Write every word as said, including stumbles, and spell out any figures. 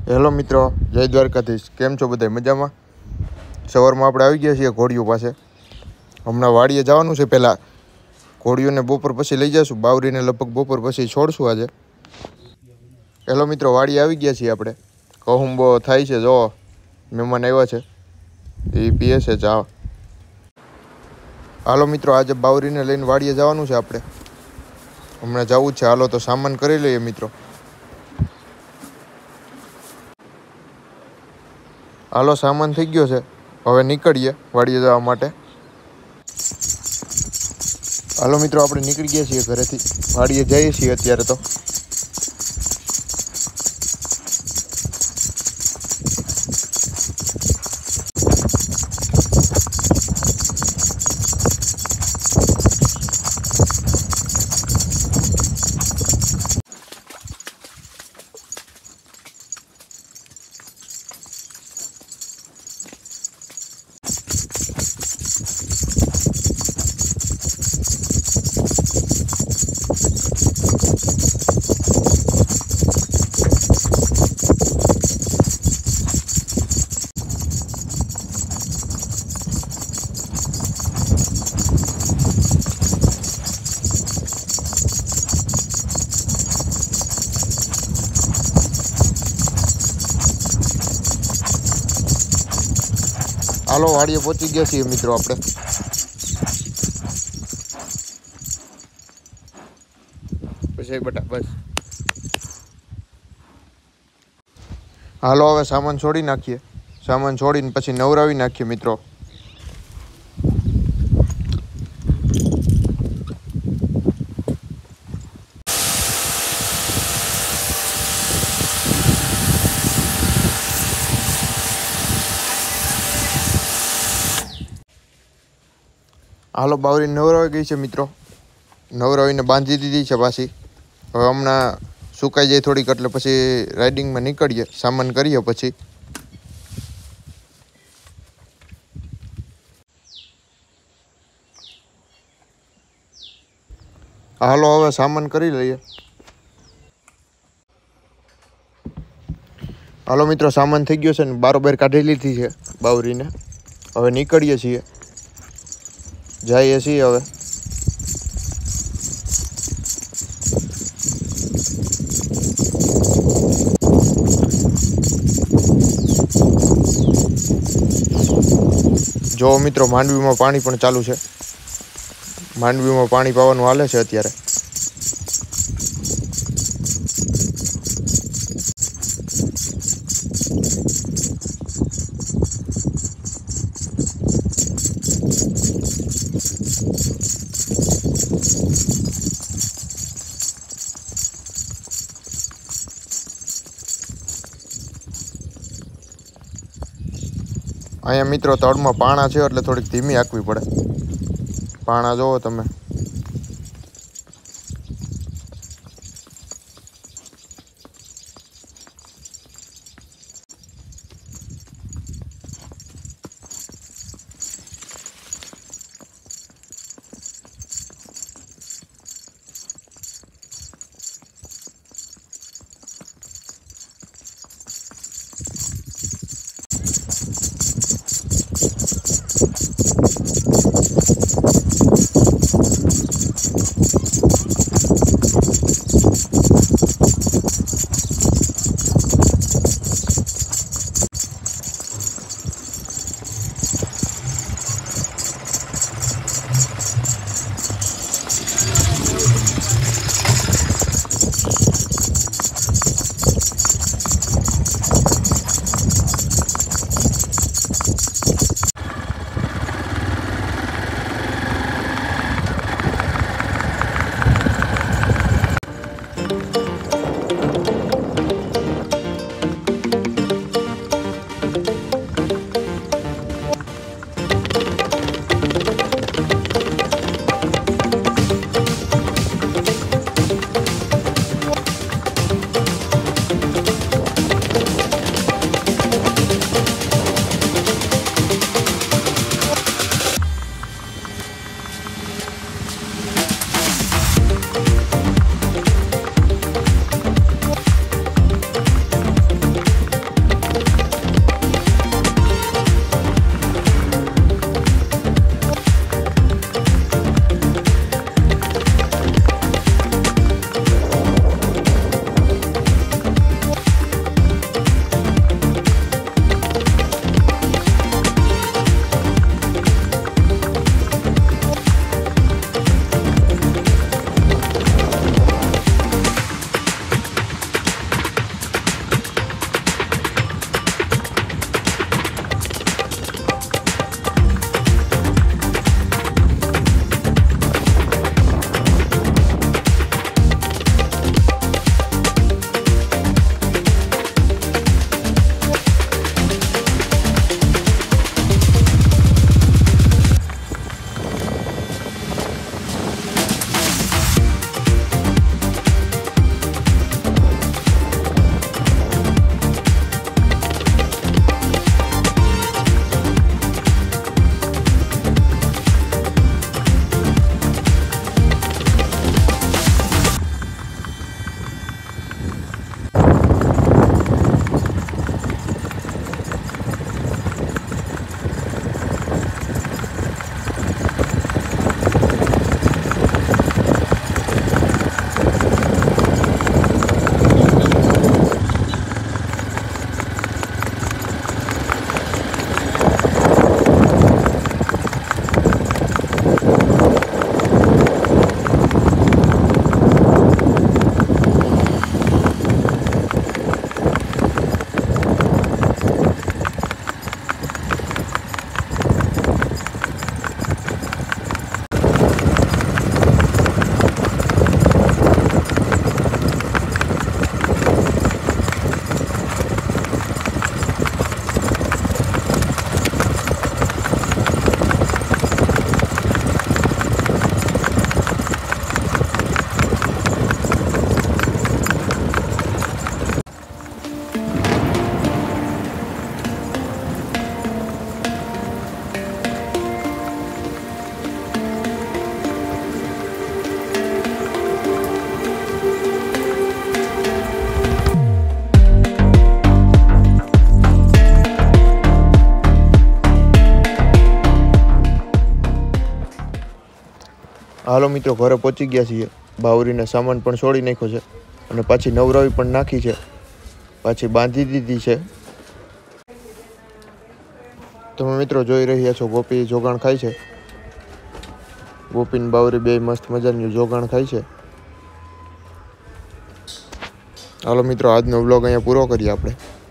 Hello મિત્રો, જય દ્વારકાધીશ. કેમ છો બધા? મજામાં? સવારમાં આપણે આવી ગયા છીએ ઘોડીઓ પાસે. હમણાં વાડીએ જવાનું છે. પહેલાં ઘોડીઓને બપોર પછી લઈ જઈશું. બાવરીને લગભગ બપોર પછી છોડશું આજે. હેલો મિત્રો, વાડીએ આવી ગયા છીએ આપણે. કહુંબો થાય છે, જો મહેમાન આવ્યા છે, એ પીએ છે ચા. હાલો મિત્રો, આજે બાવરીને લઈને વાડીએ જવાનું છે આપણે. હમણાં જવું જ છે. હાલો તો સામાન કરી લઈએ મિત્રો. હાલો, સામાન થઈ ગયો છે, હવે નીકળીએ વાડીએ જવા માટે. હાલો મિત્રો, આપણે નીકળી ગયા છીએ ઘરેથી, વાડીએ જઈએ છીએ અત્યારે તો. હાલો, વાડીએ પહોંચી ગયા છીએ મિત્રો આપણે. પછી બટા બસ. હાલો, હવે સામાન છોડી નાખીએ. સામાન છોડીને પછી નવરાવી નાખીએ મિત્રો. હાલો, બાવરી નવરાવી ગઈ છે મિત્રો. નવરાવીને બાંધી દીધી છે પાછી. હવે હમણાં સુકાઈ જાય થોડીક, એટલે પછી રાઇડિંગમાં નીકળીએ, સામાન કરીએ પછી. હાલો, હવે સામાન કરી લઈએ. હાલો મિત્રો, સામાન થઈ ગયો છે ને બારોબાર કાઢી લીધી છે બાવરીને. હવે નીકળીએ છીએ, જઈએ છીએ હવે. જો મિત્રો, માંડવીમાં પાણી પણ ચાલુ છે. માંડવીમાં પાણી પાવાનું હાલે છે અત્યારે. અહીંયા મિત્રો તળમાં પાણા છે, એટલે થોડીક ધીમી આંકવી પડે. પાણા જોવો તમે. હાલો મિત્રો ઘરે પહોંચી ગયા છીએ. બાવરીને સામાન પણ છોડી નાખ્યો છે અને પાછી નવરાવી પણ નાખી છે, પાછી બાંધી દીધી છે. તમે મિત્રો જોઈ રહ્યા છો ગોપી જોગાણ ખાય છે. ગોપીન બાવરી બે મસ્ત મજાનું જોગાણ ખાય છે. હાલો મિત્રો આજનો વ્લોગ અહીંયા પૂરો કરીએ આપણે.